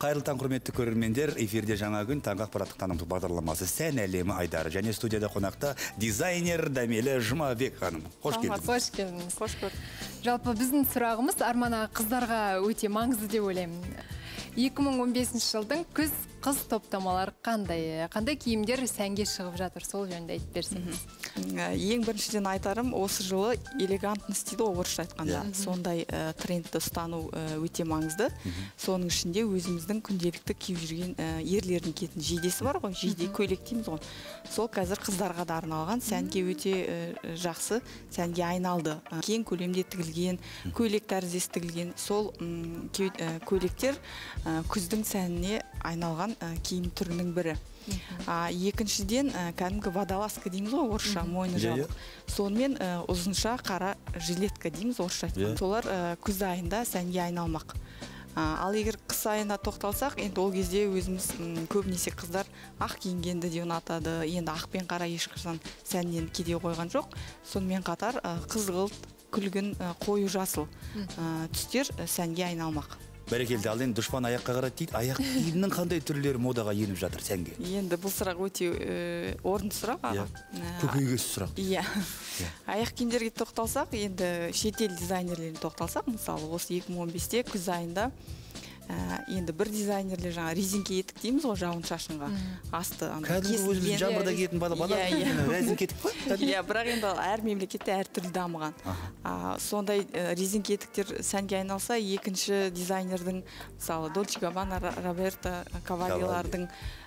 Қайырлы таң, құрметті көрермендер, эфирде жаңа күн таңғы ақпараттық танымдық бағдарламасы Сән әлемі айдары және студияда қонақта дизайнер Дәмелі Жұмабек ханым. Қош келдіңіз. Қош келдіңіз. Қош көрдік. Жалпы біздің сұрағымыз армана қыздарға өте маңызды деп ойлаймын. 2015 жылдың күз қыз топтамалары қандай киімдер сәнге шығып жатыр, сол жөнінде айтып берсеңіз. Ең біріншіден айтарым, осы жылы элегантность дейді орысша айтқанда. Сондай трендті ұстану өте маңызды. Соның ішінде өзіміздің күнделікті киіп жүрген ерлердің киетін жейдесі бар ғой, жейде көйлек дейміз ғой. Сол қазір қыздарға да арналған, сәнге өте жақсы, сәнге айналды. Кең көлемде тігілген, көйлек тәріздес тігілген, сол көйлектер күздің сәніне айналған киім түрінің бірі. Екіншіден кәдімгі водолазка дейміз ғой орысша, мойны жабық. Сонымен ұзынша қара жилетка дейміз орысша айтқан. Солар күз айында сәнге айналмақ. Ал егер қыс айына тоқталсақ, енді ол кезде өзіміз көбінесе қыздар ақ киінгенді де ұнатады. Енді ақ пен қара ешқашан сәннен кеде қойған жоқ. Сонымен қатар қызғылт, күлгін, қою жасыл түстер сәнге айналмақ. Бәрекелді, ал енді дұшпан аяққа қарады дейді, аяқ киімнің қандай түрлері модаға еніп жатыр сәнге? Енді бұл сұрақ өте орынды сұрақ. Көкейкесті сұрақ. Иә. Аяқ киімдерге тоқталсақ, енді шетел дизайнерлеріне тоқталсақ, мысалы осы 2015-те күз айында енді бір дизайнерлер жаңа резинке етік дейміз ғой, жауын шашынға асты. Кәдімгі өзіміз жамбырда киетін бала резинке етік қой? Иә, бірақ енді әр мемлекетте әр түрлі дамыған. Сондай резинке етіктер сәнге айналса, екінші дизайнердің, мысалы, Dolce Gabbana, Roberto Cavalli'лардың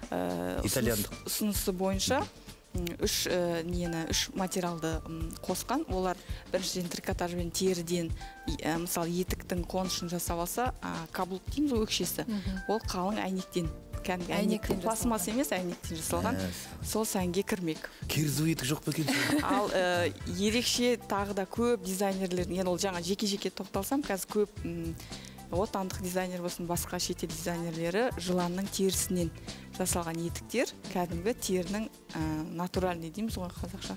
ұсынысы бойынша үш материалды қосқан. Олар біріншіден трикотажбен теріден, мысалы, етіктің қонышын жасап алса, каблук дейміз өкшесі. Ол қалың әйнектен, кәдімгі әйнектен, пластмасс емес, әйнектен жасалған. Сол сәнге кірмек. Керзу етік жоқ па екен? Ал ерекше тағы да көп дизайнерлердің, енді ол жаңа жеке-жеке тоқталсам, қазір көп отандық дизайнер болсын, басқа шетел дизайнерлері жыланның терісінен жасалған етіктер, кәдімгі терінің натуральный дейміз ғой қазақша.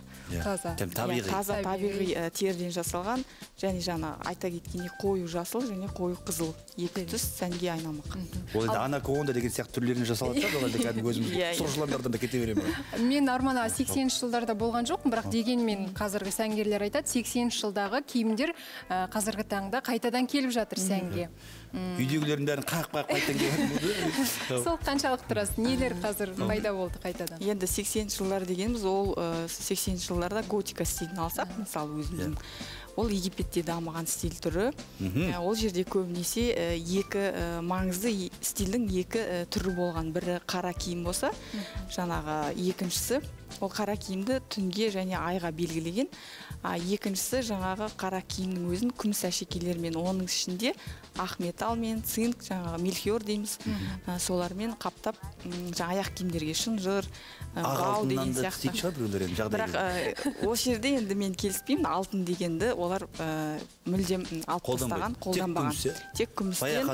Таза табиғи терден жасалған, және жаңа айта кеткендей қою жасыл және қою қызыл екі түс сәнге айналмақ. Ол енді анаконда деген сияқты түрлеріне жасалады да, ол кәдімгі өзіміз сұр жыландардан да кете беремін. Мен армана 80-ші жылдарда болған жоқпын, бірақ дегенмен қазіргі сәнгерлер айтады, 80-ші жылдағы киімдер қазіргі таңда қайтадан келіп жатыр сәнге. Үйдегілердің бәрін қақ-қақ қайтадан келіп. Сол қаншалық тұрасыз? Нелер қазір пайда болды қайтадан? Енді 80-ші жылдар дегеніміз, ол 80-ші жылдарда готика стилін алсақ, мысалы өзіміздің. Ол Египетте дамыған стиль түрі. Ол жерде көбінесе екі маңызды стильдің екі түрі болған. Бірі қара киім болса, жаңағы екіншісі ол қара киімді түнге және айға белгілеген. Екіншісі жаңағы қара киімнің өзін күміс әшекейлермен, оның ішінде ақ металмен, цинк, жаңағы мельхиор дейміз, солармен қаптап аяқ киімдерге шынжыр, ғау деген сияқты. Бірақ осы жерде енді мен келіспеймін, алтын дегенді олар мүлдем алып тастаған, қолданбаған. Тек күмістен,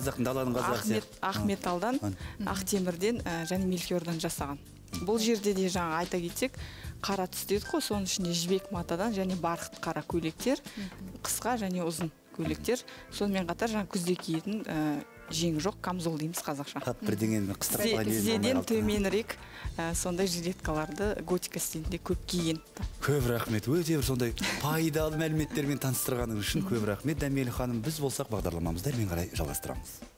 ақ металдан, ақ темірден және мельхиордан жасаған. Бұл жерде де жаңа айта кетсек, қара түс дедік қой, соның ішінде жібек матадан және барқыт қара көйлектер, қысқа және ұзын көйлектер. Сонымен қатар жаңа күзде киетін жеңі жоқ камзол дейміз қазақша. Тізеден төменірек сондай жилеткаларды готика стилінде көп киген. Көп рахмет, өте бір сондай пайдалы мәліметтермен таныстырғаныңыз үшін көп рахмет. Дәмелі ханым, біз болсақ бағдарламамызды әрмен қарай жалғастырамыз.